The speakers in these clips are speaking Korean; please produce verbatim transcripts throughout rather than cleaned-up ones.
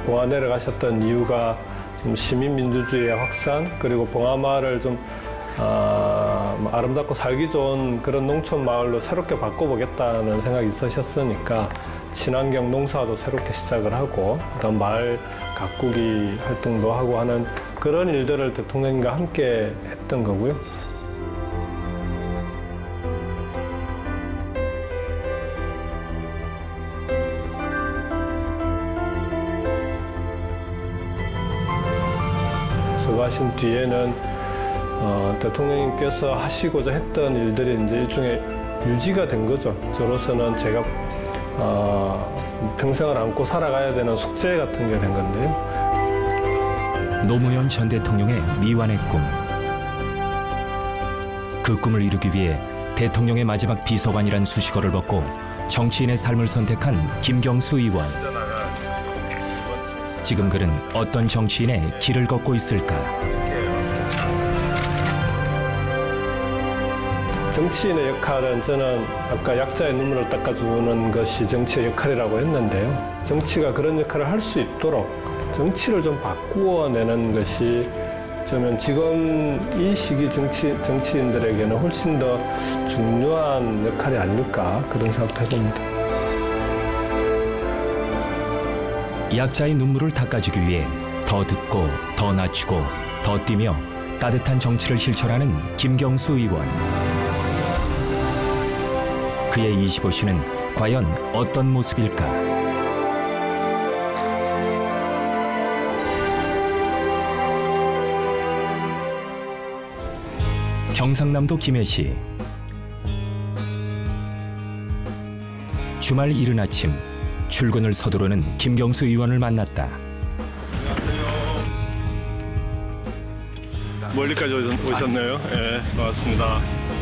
봉화 내려가셨던 이유가 좀 시민민주주의의 확산, 그리고 봉화마을을 좀 아, 아름답고 살기 좋은 그런 농촌 마을로 새롭게 바꿔보겠다는 생각이 있으셨으니까 친환경 농사도 새롭게 시작을 하고, 그다음 마을 가꾸기 활동도 하고 하는 그런 일들을 대통령님과 함께 했던 거고요. 수고하신 뒤에는 어, 대통령님께서 하시고자 했던 일들이 이제 일종의 유지가 된 거죠. 저로서는 제가 어, 평생을 안고 살아가야 되는 숙제 같은 게 된 건데요. 노무현 전 대통령의 미완의 꿈. 그 꿈을 이루기 위해 대통령의 마지막 비서관이란 수식어를 벗고 정치인의 삶을 선택한 김경수 의원. 지금 그는 어떤 정치인의 길을 걷고 있을까? 정치인의 역할은 저는 아까 약자의 눈물을 닦아주는 것이 정치의 역할이라고 했는데요. 정치가 그런 역할을 할 수 있도록 정치를 좀 바꾸어내는 것이 저는 지금 이 시기 정치, 정치인들에게는 훨씬 더 중요한 역할이 아닐까, 그런 생각도 해봅니다. 약자의 눈물을 닦아주기 위해 더 듣고 더 낮추고 더 뛰며 따뜻한 정치를 실천하는 김경수 의원. 그의 이십오 시는 과연 어떤 모습일까? 경상남도 김해시. 주말 이른 아침 출근을 서두르는 김경수 의원을 만났다. 멀리까지 오셨네요. 네, 반갑습니다.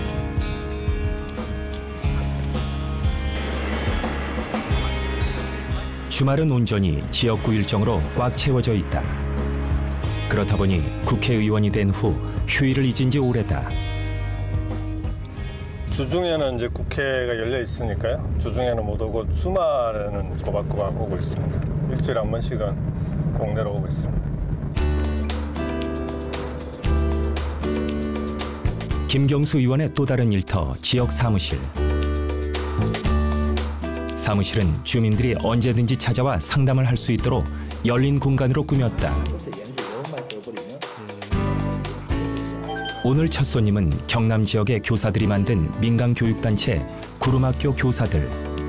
주말은 온전히 지역구 일정으로 꽉 채워져 있다. 그렇다 보니 국회의원이 된 후 휴일을 잊은 지 오래다. 주중에는 이제 국회가 열려 있으니까요. 주중에는 못 오고 주말에는 꼬박꼬박 오고 있습니다. 일주일에 한 번씩은 꼭 내려오고 있습니다. 김경수 의원의 또 다른 일터, 지역 사무실. 사무실은 주민들이 언제든지 찾아와 상담을 할 수 있도록 열린 공간으로 꾸몄다. 오늘 첫 손님은 경남 지역의 교사들이 만든 민간 교육단체 구름학교 교사들.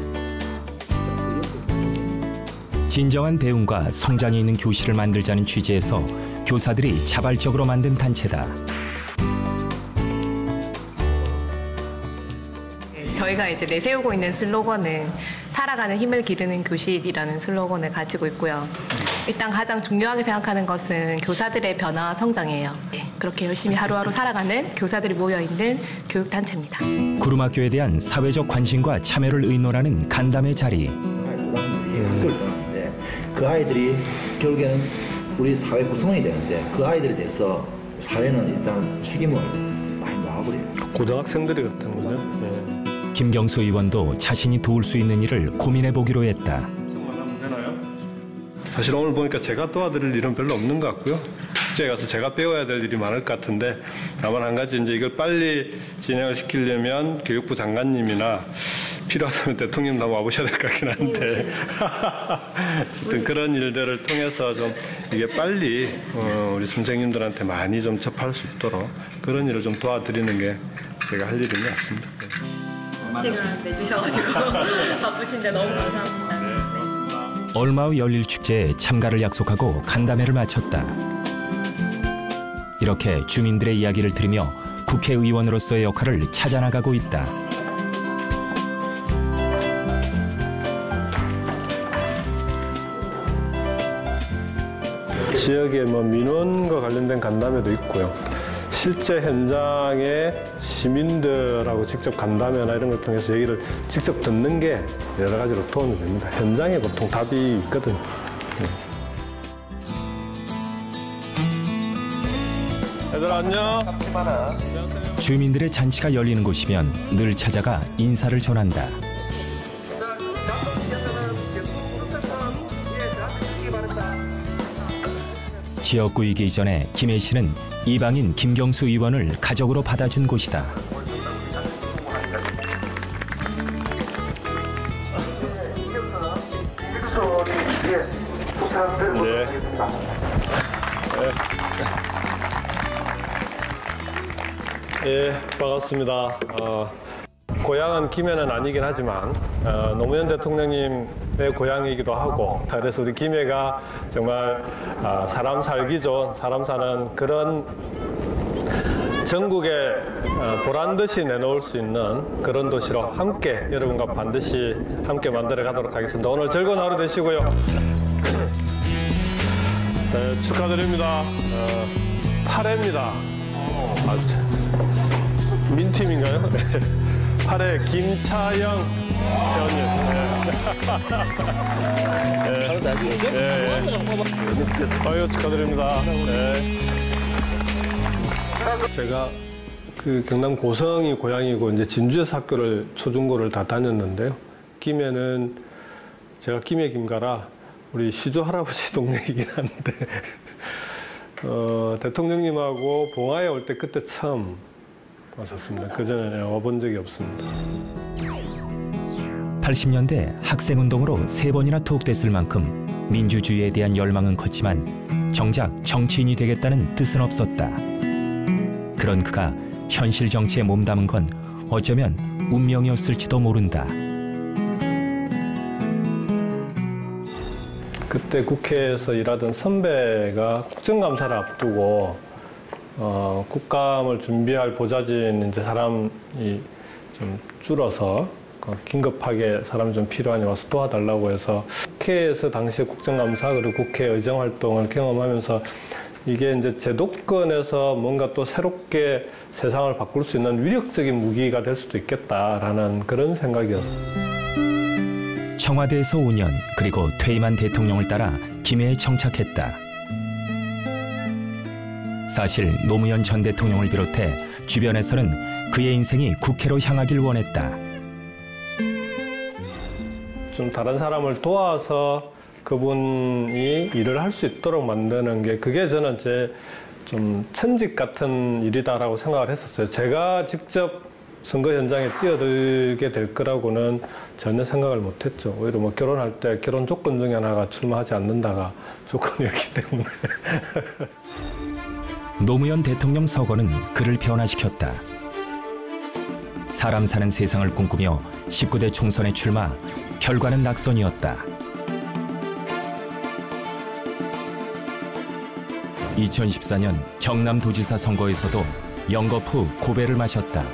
진정한 배움과 성장이 있는 교실을 만들자는 취지에서 교사들이 자발적으로 만든 단체다. 저희가 이제 내세우고 있는 슬로건은 살아가는 힘을 기르는 교실이라는 슬로건을 가지고 있고요. 일단 가장 중요하게 생각하는 것은 교사들의 변화와 성장이에요. 그렇게 열심히 하루하루 살아가는 교사들이 모여있는 교육단체입니다. 구름학교에 대한 사회적 관심과 참여를 의논하는 간담회 자리. 그 아이들이 결국에는 우리 사회 구성원이 되는데 그 아이들에 대해서 사회는 일단 책임을 많이 놔버려요. 고등학생들이 같은 거죠. 네. 김경수 의원도 자신이 도울 수 있는 일을 고민해보기로 했다. 사실 오늘 보니까 제가 도와드릴 일은 별로 없는 것 같고요. 축제에 가서 제가 배워야 될 일이 많을 것 같은데, 다만 한 가지 이제 이걸 빨리 진행을 시키려면 교육부 장관님이나 필요하다면 대통령도 와보셔야 될 것 같긴 한데 어쨌든 그런 일들을 통해서 좀 이게 빨리 어, 우리 선생님들한테 많이 좀 접할 수 있도록 그런 일을 좀 도와드리는 게 제가 할 일인 것 같습니다. 시간 내주셔가지고 바쁘신데 너무 감사합니다. 네. 얼마 후 열릴 축제에 참가를 약속하고 간담회를 마쳤다. 이렇게 주민들의 이야기를 들으며 국회의원으로서의 역할을 찾아나가고 있다. 지역의 뭐 민원과 관련된 간담회도 있고요. 실제 현장에 시민들하고 직접 간담회나 이런 걸 통해서 얘기를 직접 듣는 게 여러 가지로 도움이 됩니다. 현장에 보통 답이 있거든요. 네. 얘들아 안녕. 주민들의 잔치가 열리는 곳이면 늘 찾아가 인사를 전한다. 지역구이기 이전에 김해 시는 이방인 김경수 의원을 가족으로 받아준 곳이다. 네. 예, 반갑습니다. 어, 고향은 김해는 아니긴 하지만 어, 노무현 대통령님의 고향이기도 하고, 그래서 우리 김해가 정말 어, 사람 살기 좋은, 사람 사는 그런 전국에 어, 보란 듯이 내놓을 수 있는 그런 도시로 함께 여러분과 반드시 함께 만들어 가도록 하겠습니다. 오늘 즐거운 하루 되시고요. 네, 축하드립니다. 어, 팔 회입니다. 아, 민팀인가요? 팔 회 김차영 회원님. 네. 네. 네. 아유, 축하드립니다. 네. 제가 그 경남 고성이 고향이고 이제 진주에서 학교를 초중고를 다 다녔는데요. 김해는 제가 김해 김가라 우리 시조 할아버지 동네이긴 한데 어, 대통령님하고 봉화에 올 때 그때 처음 왔었습니다. 그전에 와본 적이 없습니다. 팔십 년대 학생운동으로 세 번이나 투옥됐을 만큼 민주주의에 대한 열망은 컸지만 정작 정치인이 되겠다는 뜻은 없었다. 그런 그가 현실 정치에 몸담은 건 어쩌면 운명이었을지도 모른다. 그때 국회에서 일하던 선배가 국정감사를 앞두고 어, 국감을 준비할 보좌진 이제 사람이 좀 줄어서 어, 긴급하게 사람이 좀 필요하니 와서 도와달라고 해서 국회에서 당시 국정감사 그리고 국회 의정 활동을 경험하면서 이게 이제 제도권에서 뭔가 또 새롭게 세상을 바꿀 수 있는 위력적인 무기가 될 수도 있겠다라는 그런 생각이었어요. 청와대에서 오 년 그리고 퇴임한 대통령을 따라 김해에 정착했다. 사실 노무현 전 대통령을 비롯해 주변에서는 그의 인생이 국회로 향하길 원했다. 좀 다른 사람을 도와서 그분이 일을 할 수 있도록 만드는 게 그게 저는 제 좀 천직 같은 일이다라고 생각을 했었어요. 제가 직접 선거 현장에 뛰어들게 될 거라고는 전혀 생각을 못했죠. 오히려 뭐 결혼할 때 결혼 조건 중에 하나가 출마하지 않는다가 조건이었기 때문에. 노무현 대통령 서거는 그를 변화시켰다. 사람 사는 세상을 꿈꾸며 십구 대 총선에 출마, 결과는 낙선이었다. 이천십사 년 경남도지사 선거에서도 영겁 후 고배를 마셨다.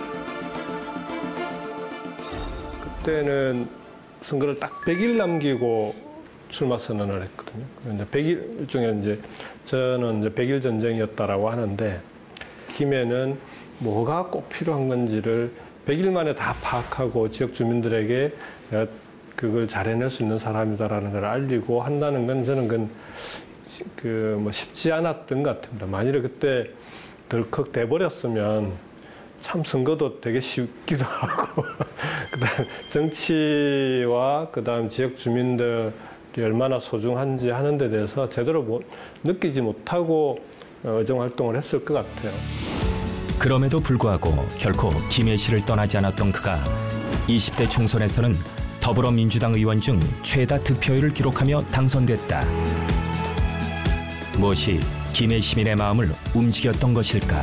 그때는 선거를 딱 백 일 남기고 출마 선언을 했거든요. 이제 백 일 일종의 이제 저는 이제 백 일 전쟁이었다라고 하는데 김해는 뭐가 꼭 필요한 건지를 백 일 만에 다 파악하고 지역 주민들에게 내가 그걸 잘 해낼 수 있는 사람이다라는 걸 알리고 한다는 건 저는 그건 그 뭐 쉽지 않았던 것 같습니다. 만일에 그때 덜컥 돼버렸으면 참 선거도 되게 쉽기도 하고 그다음 정치와 그다음 지역 주민들이 얼마나 소중한지 하는 데 대해서 제대로 못, 느끼지 못하고 의정 활동을 했을 것 같아요. 그럼에도 불구하고 결코 김해시를 떠나지 않았던 그가 이십 대 총선에서는 더불어민주당 의원 중 최다 득표율을 기록하며 당선됐다. 무엇이 김해 시민의 마음을 움직였던 것일까?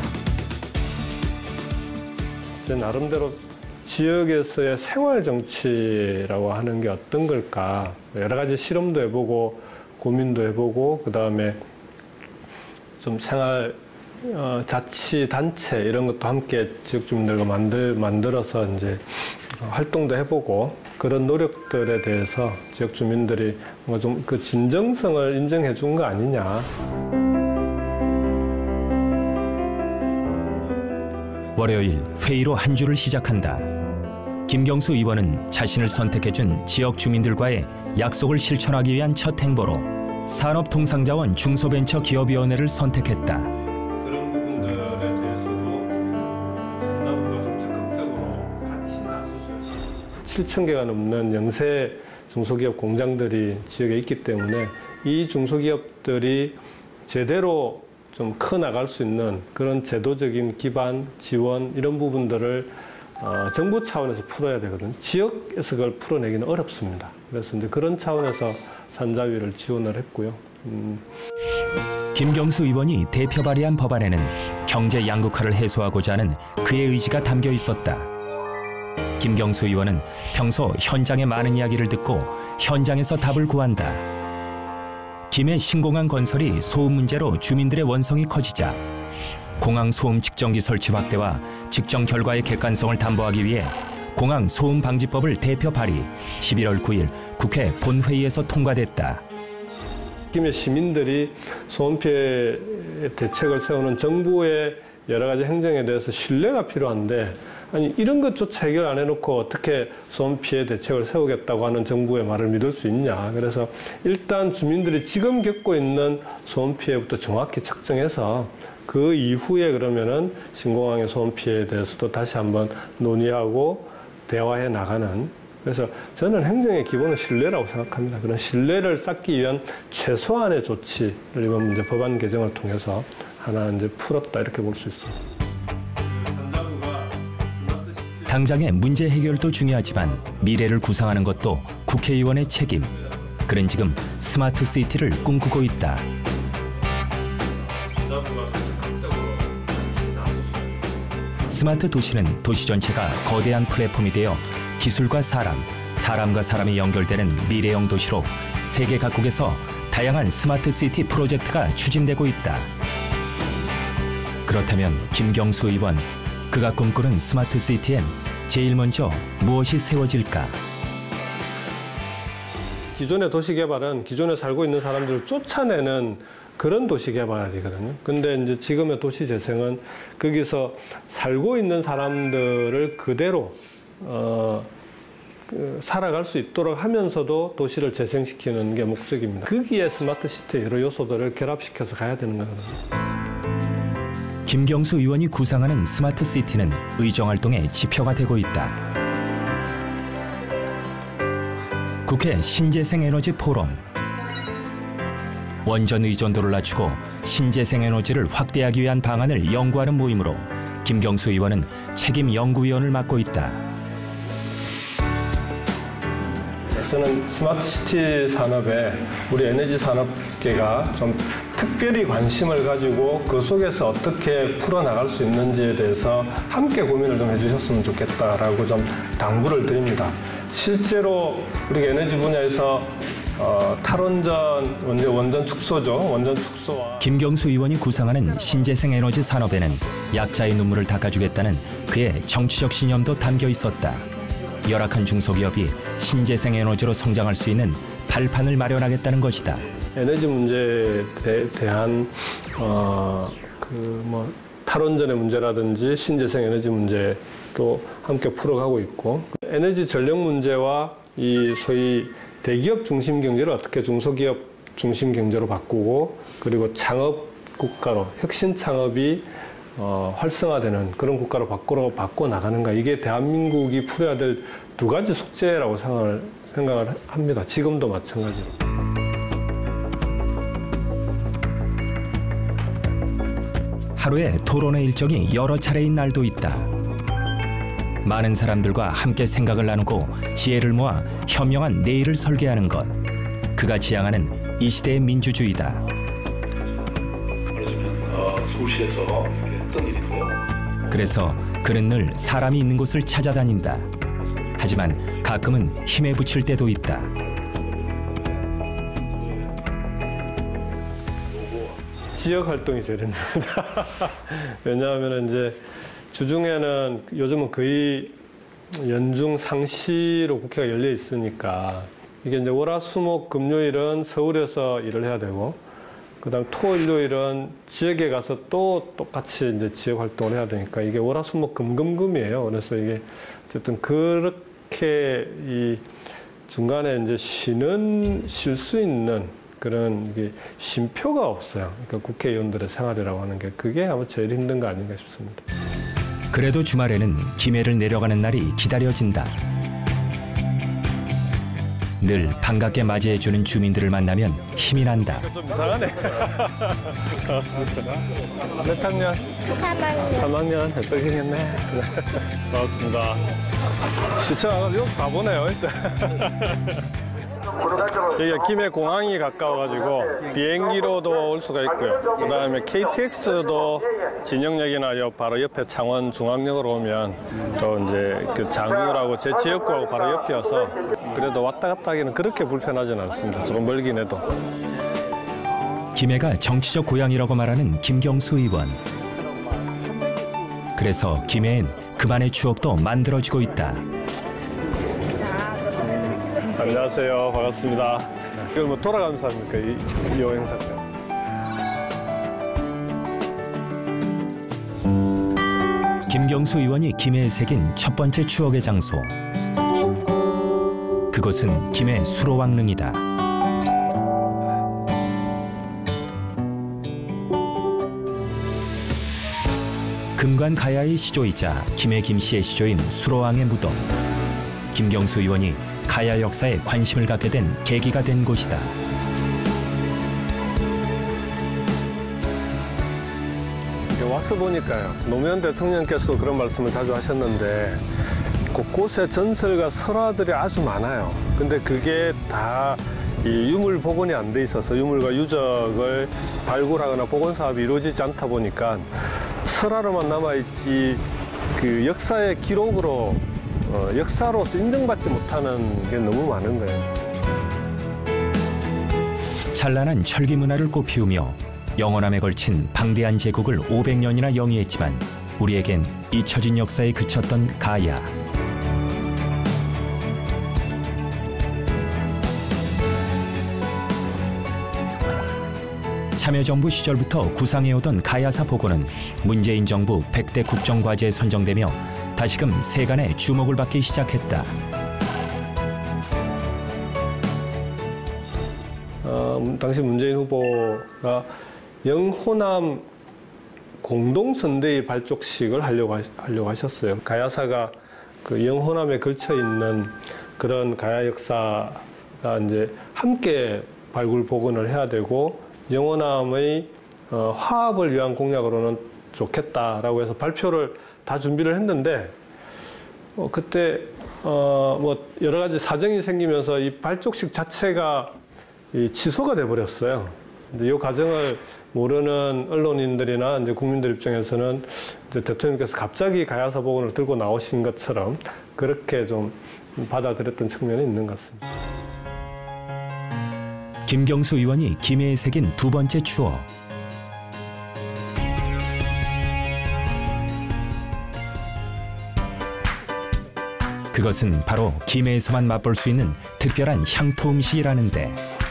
제 나름대로 지역에서의 생활 정치라고 하는 게 어떤 걸까? 여러 가지 실험도 해보고 고민도 해보고 그 다음에 좀 생활 어, 자치 단체 이런 것도 함께 지역 주민들과 만들 만들어서 이제 활동도 해보고 그런 노력들에 대해서 지역 주민들이 뭔가 좀 그 진정성을 인정해 준 거 아니냐. 월요일 회의로 한 주를 시작한다. 김경수 의원은 자신을 선택해준 지역 주민들과의 약속을 실천하기 위한 첫 행보로 산업통상자원 중소벤처기업위원회를 선택했다. 그런 부분들에 대해서도 전담부가 좀 적극적으로 같이 나서줘야 칠천 개가 넘는 영세 중소기업 공장들이 지역에 있기 때문에 이 중소기업들이 제대로 좀 커 나갈 수 있는 그런 제도적인 기반, 지원 이런 부분들을 어, 정부 차원에서 풀어야 되거든요. 지역에서 그걸 풀어내기는 어렵습니다. 그래서 이제 그런 차원에서 산자위를 지원을 했고요. 음. 김경수 의원이 대표 발의한 법안에는 경제 양극화를 해소하고자 하는 그의 의지가 담겨 있었다. 김경수 의원은 평소 현장의 많은 이야기를 듣고 현장에서 답을 구한다. 김해 신공항 건설이 소음 문제로 주민들의 원성이 커지자 공항 소음 측정기 설치 확대와 측정 결과의 객관성을 담보하기 위해 공항 소음 방지법을 대표 발의, 십일월 구일 국회 본회의에서 통과됐다. 김해 시민들이 소음 피해 대책을 세우는 정부의 여러 가지 행정에 대해서 신뢰가 필요한데, 아니 이런 것조차 해결 안 해놓고 어떻게 소음 피해 대책을 세우겠다고 하는 정부의 말을 믿을 수 있냐. 그래서 일단 주민들이 지금 겪고 있는 소음 피해부터 정확히 측정해서 그 이후에 그러면은 신공항의 소음 피해에 대해서도 다시 한번 논의하고 대화해 나가는, 그래서 저는 행정의 기본은 신뢰라고 생각합니다. 그런 신뢰를 쌓기 위한 최소한의 조치를 이번 문제 법안 개정을 통해서 하나 이제 풀었다 이렇게 볼 수 있습니다. 당장의 문제 해결도 중요하지만 미래를 구상하는 것도 국회의원의 책임. 그는 지금 스마트 시티를 꿈꾸고 있다. 스마트 도시는 도시 전체가 거대한 플랫폼이 되어 기술과 사람, 사람과 사람이 연결되는 미래형 도시로 세계 각국에서 다양한 스마트 시티 프로젝트가 추진되고 있다. 그렇다면 김경수 의원, 그가 꿈꾸는 스마트 시티엔 제일 먼저 무엇이 세워질까? 기존의 도시 개발은 기존에 살고 있는 사람들을 쫓아내는 그런 도시 개발이거든요. 근데 이제 지금의 도시 재생은 거기서 살고 있는 사람들을 그대로 어, 그 살아갈 수 있도록 하면서도 도시를 재생시키는 게 목적입니다. 거기에 스마트 시티의 여러 요소들을 결합시켜서 가야 되는 거거든요. 김경수 의원이 구상하는 스마트 시티는 의정활동의 지표가 되고 있다. 국회 신재생에너지 포럼. 원전 의존도를 낮추고 신재생에너지를 확대하기 위한 방안을 연구하는 모임으로 김경수 의원은 책임 연구위원을 맡고 있다. 저는 스마트 시티 산업에 우리 에너지 산업계가 좀 특별히 관심을 가지고 그 속에서 어떻게 풀어나갈 수 있는지에 대해서 함께 고민을 좀 해주셨으면 좋겠다라고 좀 당부를 드립니다. 실제로 우리 에너지 분야에서 어, 탈원전, 원전, 원전 축소죠. 원전 축소와 김경수 의원이 구상하는 신재생 에너지 산업에는 약자의 눈물을 닦아주겠다는 그의 정치적 신념도 담겨 있었다. 열악한 중소기업이 신재생 에너지로 성장할 수 있는 발판을 마련하겠다는 것이다. 에너지 문제에 대, 대한 어, 그 뭐 탈원전의 문제라든지 신재생 에너지 문제도 함께 풀어가고 있고, 에너지 전력 문제와 이 소위 대기업 중심 경제를 어떻게 중소기업 중심 경제로 바꾸고, 그리고 창업 국가로 혁신 창업이 어, 활성화되는 그런 국가로 바꾸러 바꿔 나가는가, 이게 대한민국이 풀어야 될 두 가지 숙제라고 생각을 생각을 합니다. 지금도 마찬가지로. 하루에 토론회 일정이 여러 차례인 날도 있다. 많은 사람들과 함께 생각을 나누고 지혜를 모아 현명한 내일을 설계하는 것. 그가 지향하는 이 시대의 민주주의다. 말하자면 어, 서울시에서 이렇게 했던 일인데요. 그래서 그는 늘 사람이 있는 곳을 찾아다닌다. 하지만 가끔은 힘에 부칠 때도 있다. 지역 활동이 제일 힘듭니다. 왜냐하면 이제 주중에는 요즘은 거의 연중 상시로 국회가 열려 있으니까, 이게 이제 월화수목 금요일은 서울에서 일을 해야 되고, 그다음 토일요일은 지역에 가서 또 똑같이 이제 지역 활동을 해야 되니까 이게 월화수목 금금금이에요. 그래서 이게 어쨌든 그렇게 이 중간에 이제 쉬는 쉴 수 있는 그런 이게 쉼표가 없어요. 그러니까 국회의원들의 생활이라고 하는 게 그게 아마 제일 힘든 거 아닌가 싶습니다. 그래도 주말에는 김해를 내려가는 날이 기다려진다. 늘 반갑게 맞이해주는 주민들을 만나면 힘이 난다. 좀 이상하네. 반갑습니다. 몇 학년? 삼 학년. 삼 학년 햇떡이겠네. 반갑습니다. 시청 와가지고 가보네요, 일단. 여기가 김해 공항이 가까워가지고 비행기로도 올 수가 있고요. 그 다음에 케이티엑스도 진영역이나 요 바로 옆에 창원 중앙역으로 오면 또 이제 그 장유라고 제 지역구하고 바로 옆이어서 그래도 왔다 갔다 하기는 그렇게 불편하진 않습니다. 조금 멀긴 해도. 김해가 정치적 고향이라고 말하는 김경수 의원. 그래서 김해엔 그만의 추억도 만들어지고 있다. 안녕하세요. 반갑습니다. 이걸 뭐 돌아가면서 합니까? 이, 이 행사가. 김경수 의원이 김해에 새긴 첫 번째 추억의 장소. 그곳은 김해 수로왕릉이다. 금관 가야의 시조이자 김해 김씨의 시조인 수로왕의 무덤. 김경수 의원이 가야 역사에 관심을 갖게 된 계기가 된 곳이다. 와서 보니까요. 노무현 대통령께서 그런 말씀을 자주 하셨는데 곳곳에 전설과 설화들이 아주 많아요. 근데 그게 다 이 유물 복원이 안 돼 있어서 유물과 유적을 발굴하거나 복원 사업이 이루어지지 않다 보니까 설화로만 남아있지 그 역사의 기록으로 어, 역사로서 인정받지 못하는 게 너무 많은 거예요. 찬란한 철기 문화를 꽃피우며 영원함에 걸친 방대한 제국을 오백 년이나 영위했지만 우리에겐 잊혀진 역사에 그쳤던 가야. 참여정부 시절부터 구상해오던 가야사 복원은 문재인 정부 백 대 국정과제에 선정되며 다시금 세간의 주목을 받기 시작했다. 어, 당시 문재인 후보가 영호남 공동선대위 발족식을 하려고, 하, 하려고 하셨어요. 가야사가 그 영호남에 걸쳐 있는 그런 가야 역사가 이제 함께 발굴 복원을 해야 되고 영호남의 어, 화합을 위한 공약으로는 좋겠다라고 해서 발표를 다 준비를 했는데 어, 그때 어, 뭐 여러 가지 사정이 생기면서 이 발족식 자체가 이 취소가 돼 버렸어요. 근데 이 과정을 모르는 언론인들이나 이제 국민들 입장에서는 이제 대통령께서 갑자기 가야사 복원을 들고 나오신 것처럼 그렇게 좀 받아들였던 측면이 있는 것 같습니다. 김경수 의원이 김해에 새긴 두 번째 추억. 그것은 바로 김해에서만 맛볼 수 있는 특별한 향토 음식이라는데.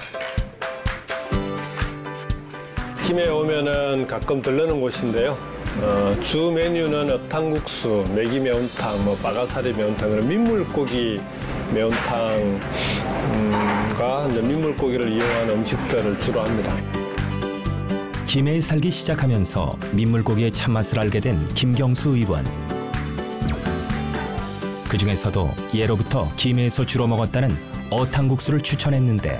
김해에 오면은 가끔 들르는 곳인데요. 어, 주 메뉴는 어탕국수, 매기 매운탕, 뭐 빠가사리 매운탕, 그런 민물고기 매운탕과 음, 민물고기를 이용한 음식들을 주로 합니다. 김해에 살기 시작하면서 민물고기의 참맛을 알게 된 김경수 의원. 그 중에서도 예로부터 김해에서 주로 먹었다는 어탕국수를 추천했는데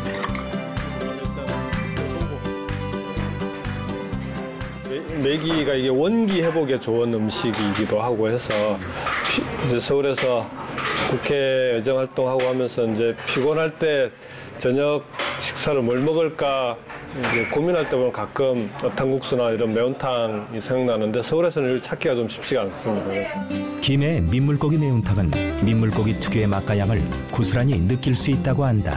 매기가 이게 원기 회복에 좋은 음식이기도 하고 해서 이제 서울에서 국회 의정 활동하고 하면서 이제 피곤할 때 저녁 식사를 뭘 먹을까 이제 고민할 때 보면 가끔 어탕국수나 이런 매운탕이 생각나는데 서울에서는 이걸 찾기가 좀 쉽지가 않습니다. 그래서. 김해의 민물고기 매운탕은 민물고기 특유의 맛과 향을 고스란히 느낄 수 있다고 한다.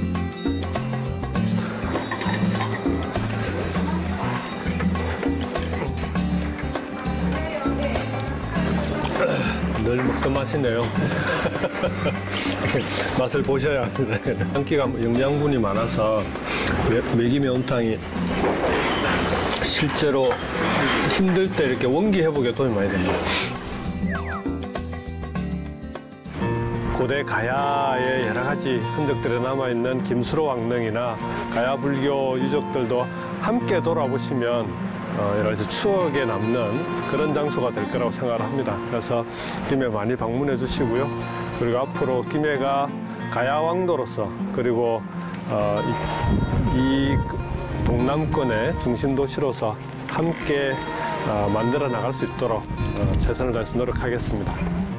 늘 먹던 맛이네요. 맛을 보셔야 합니다. 한 끼가 영양분이 많아서 매기 매운탕이 실제로 힘들 때 이렇게 원기 회복에 도움이 많이 됩니다. 고대 가야의 여러 가지 흔적들이 남아있는 김수로 왕릉이나 가야 불교 유적들도 함께 돌아보시면 어, 여러 가지 추억에 남는 그런 장소가 될 거라고 생각을 합니다. 그래서 김해 많이 방문해 주시고요. 그리고 앞으로 김해가 가야왕도로서 그리고 어, 이, 이 동남권의 중심 도시로서 함께 어, 만들어 나갈 수 있도록 어, 최선을 다해서 노력하겠습니다.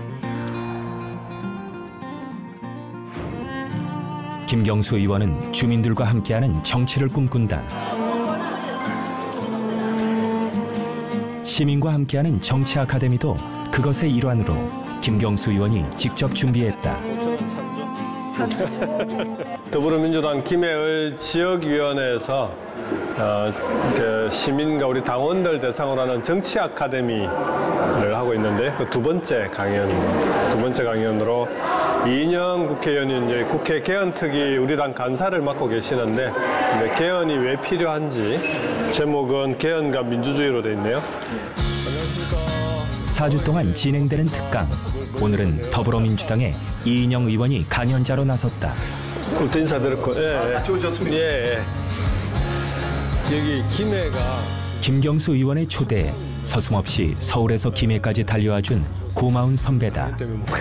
김경수 의원은 주민들과 함께하는 정치를 꿈꾼다. 시민과 함께하는 정치 아카데미도 그것의 일환으로 김경수 의원이 직접 준비했다. 더불어민주당 김해을 지역위원회에서 어, 그 시민과 우리 당원들 대상으로 하는 정치 아카데미를 하고 있는데 그 두 번째 강연, 두 번째 강연으로 이인영 국회의원이 이제 국회 개헌특위 우리 당 간사를 맡고 계시는데 이제 개헌이 왜 필요한지 제목은 개헌과 민주주의로 돼 있네요. 사 주 동안 진행되는 특강. 오늘은 더불어민주당의 이인영 의원이 강연자로 나섰다. 또 인사드렸고, 예, 아, 같이 오셨습니까? 예, 예. 여기 김해가 김경수 의원의 초대에 서슴없이 서울에서 김해까지 달려와준 고마운 선배다.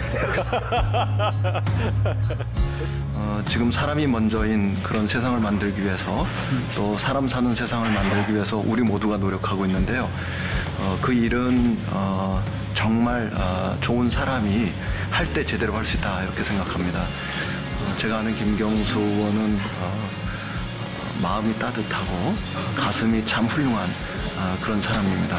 어, 지금 사람이 먼저인 그런 세상을 만들기 위해서 또 사람 사는 세상을 만들기 위해서 우리 모두가 노력하고 있는데요. 어, 그 일은 어, 정말 어, 좋은 사람이 할 때 제대로 할 수 있다 이렇게 생각합니다. 어, 제가 아는 김경수 의원은 어, 어, 마음이 따뜻하고 가슴이 참 훌륭한 어, 그런 사람입니다.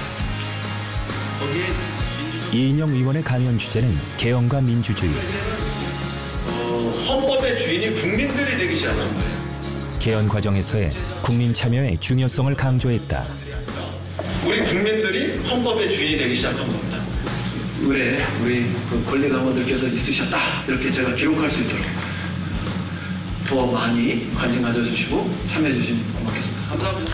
이인영 의원의 강연 주제는 개헌과 민주주의. 어, 헌법의 주인이 국민들이 되기 시작한 거예요. 개헌 과정에서의 국민 참여의 중요성을 강조했다. 우리 국민들이 헌법의 주인이 되기 시작한 겁니다. 의뢰 우리 그 권리당원들께서 있으셨다 이렇게 제가 기록할 수 있도록 더 많이 관심 가져주시고 참여해 주시면 고맙겠습니다. 감사합니다.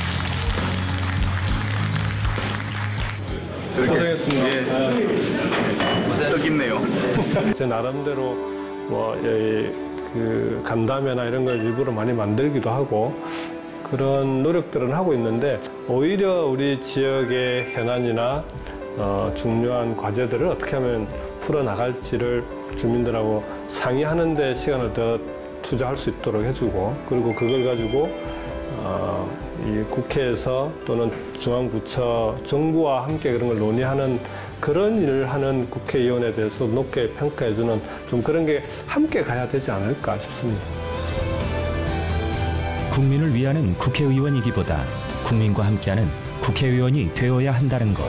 고생했습니다. 예. 뜻있네요. 제 나름대로 뭐 예, 그 간담회나 이런 걸 일부러 많이 만들기도 하고 그런 노력들은 하고 있는데 오히려 우리 지역의 현안이나 어, 중요한 과제들을 어떻게 하면 풀어나갈지를 주민들하고 상의하는 데 시간을 더 투자할 수 있도록 해주고 그리고 그걸 가지고 어, 이 국회에서 또는 중앙부처 정부와 함께 그런 걸 논의하는 그런 일을 하는 국회의원에 대해서 높게 평가해주는 좀 그런 게 함께 가야 되지 않을까 싶습니다. 국민을 위하는 국회의원이기보다 국민과 함께하는 국회의원이 되어야 한다는 것.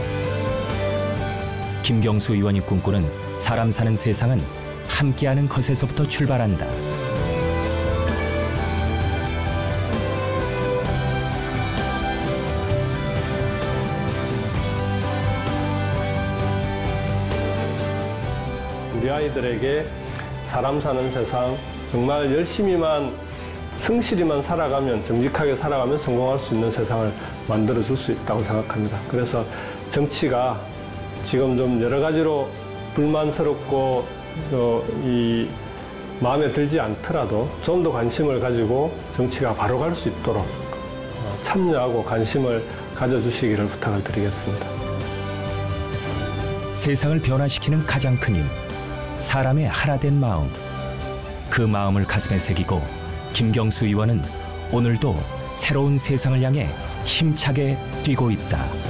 김경수 의원이 꿈꾸는 사람 사는 세상은 함께하는 것에서부터 출발한다. 우리 아이들에게 사람 사는 세상 정말 열심히만 성실히만 살아가면 정직하게 살아가면 성공할 수 있는 세상을 만들어줄 수 있다고 생각합니다. 그래서 정치가 지금 좀 여러 가지로 불만스럽고 어, 이 마음에 들지 않더라도 좀 더 관심을 가지고 정치가 바로 갈 수 있도록 어, 참여하고 관심을 가져주시기를 부탁을 드리겠습니다. 세상을 변화시키는 가장 큰 힘, 사람의 하나 된 마음. 그 마음을 가슴에 새기고 김경수 의원은 오늘도 새로운 세상을 향해 힘차게 뛰고 있다.